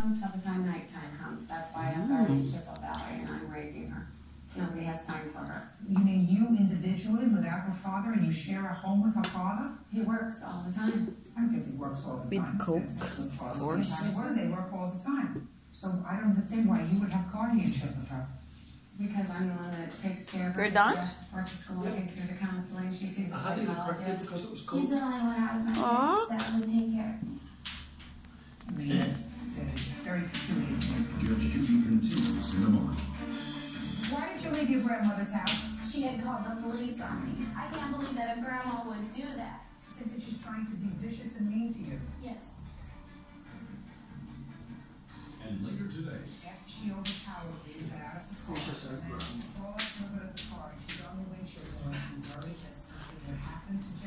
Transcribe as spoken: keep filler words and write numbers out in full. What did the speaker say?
By the time nighttime comes, that's why I'm guardianship of Valerie and I'm raising her. Nobody has time for her. You mean you individually without her father and you share a home with her father? He works all the time. I don't think he works all the With time. coke, That's what fathers of course. say. Why do they work all the time? So I don't understand why you would have guardianship of her. Because I'm the one that takes care of her. You're done? Yeah, works at school, Yeah. takes her to counseling, she sees a I had it correctly psychologist. because it was She's cold. the only one out of my Aw. parents that would take care of me. I mean, that is very peculiar to me. Judge Judy continues in a moment. Why did you leave your grandmother's house? She had called the police on me. I can't believe that a grandma would do that. I think that she's trying to be vicious and mean to you. Yes. And later today, After she overpowered you, you got out of the car, Yes, sir. and then she fall out of the car, and she's on the windshield going, I'm worried that something would happen to